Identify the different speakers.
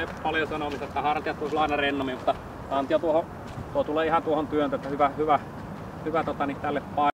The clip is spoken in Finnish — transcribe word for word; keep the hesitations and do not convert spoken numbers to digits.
Speaker 1: ei paljon sanomista, että hartiat voisi olla aina rennommin, mutta antia tuohon, tuo tulee ihan tuohon työntä, että hyvä, hyvä, hyvä tota, niin tälle paikalle.